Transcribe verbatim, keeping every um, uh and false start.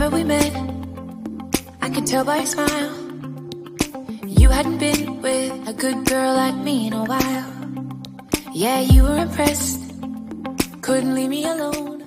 Remember we met, I could tell by your smile. You hadn't been with a good girl like me in a while. Yeah, you were impressed, couldn't leave me alone.